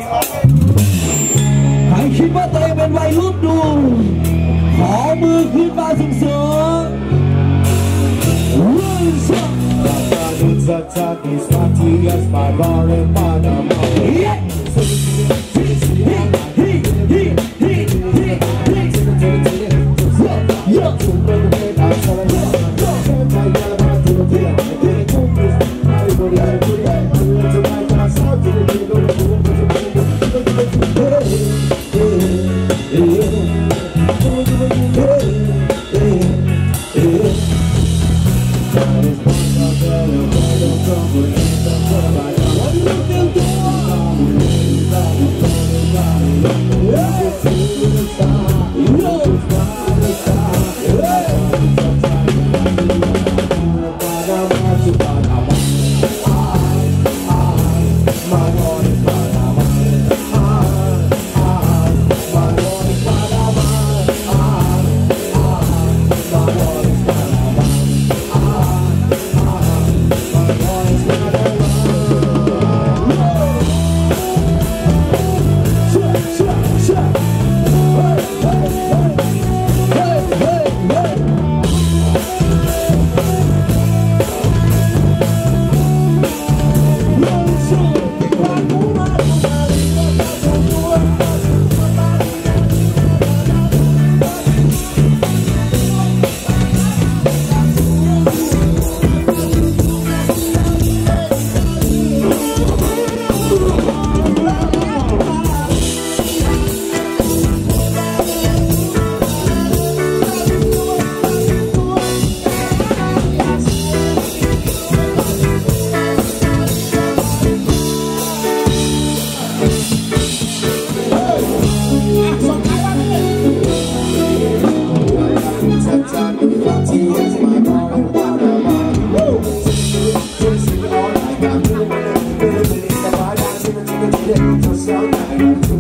ใครคิดว่าตัวเองเป็นวัยรุ่นดูขอมือขึ้นมาสูงๆ Just